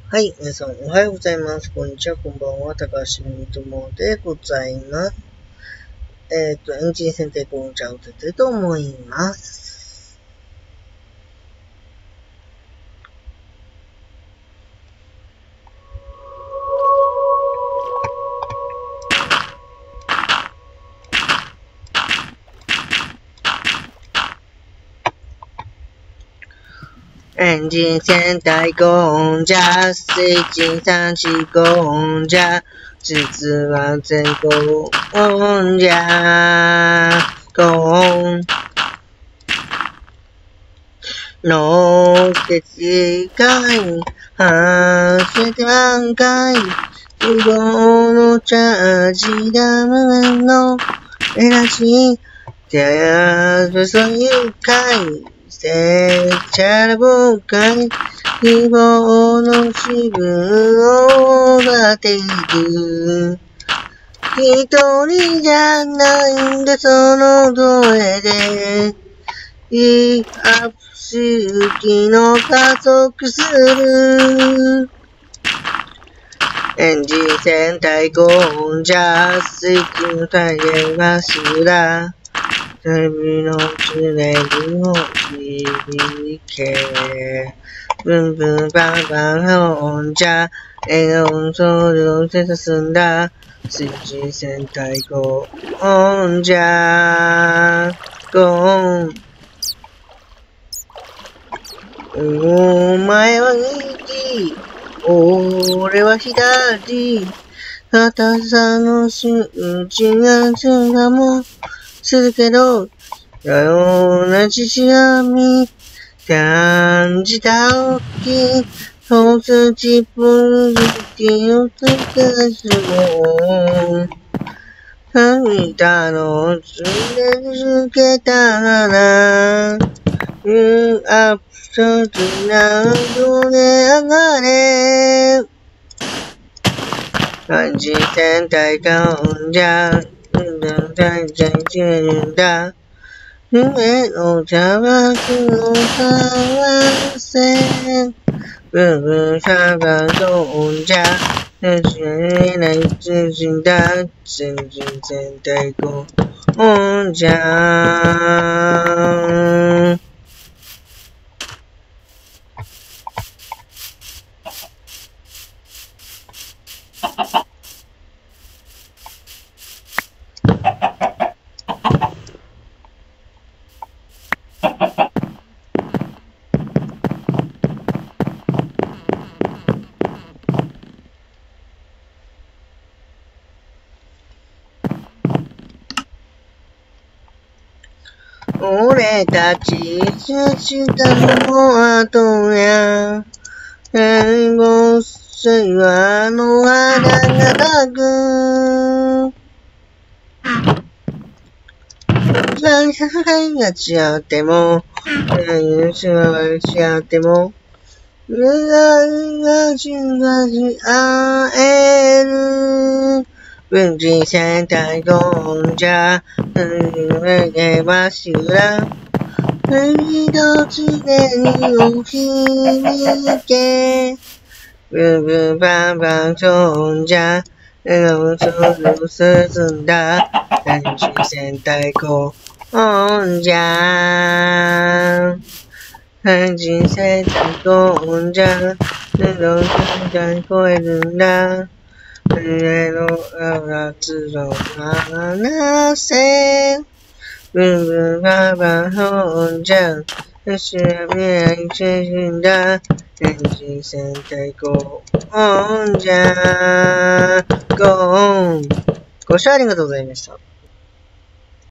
はい、皆さんおはようございます。こんにちは、こんばんは。高橋みともでございます。エンジン選定紅茶を打てと思います。エンジン戦隊ゴンジャ水準3、4、ゴンジャ実は全ゴンジャゴンの決界発生挽回希望のチャージダムのエナジー手そういう回せちゃらぼかい希望の支部を待っている一人じゃないんだその声でいいアップ周期の加速するエンジン戦隊ゴンジャ水球体ではしらテレビの常にを響けブンブンバンバンゴンジャ笑顔の総量で進んだ水中戦隊ゴンジャゴンお前は右俺は左硬さの数値がつがもするけど同じしがみ感じた大きいソースチップリをつけすも涙のつけつけたらアップとつなぐで上がれ感じ戦隊ゴンジャ大体してるんだ夢の砂漠を探せブンブンシャバゴンジャ知られない通信だ全人戦隊ゴンジャ俺たちしたの後や天国水はの花が咲く何が違っても何が違っても願いがし合える文人戦隊ゴンジャ逃げましゅら一つでにお響けブンブンバンバンゴンジャ笑顔と進んだ文人戦隊ゴンジャ文人戦隊ゴンジャ笑顔と超えるんだ夢の夏の話せブンブンババホンジャン私は未来中心だエンジン戦隊ゴンジャゴンご視聴ありがとうございました。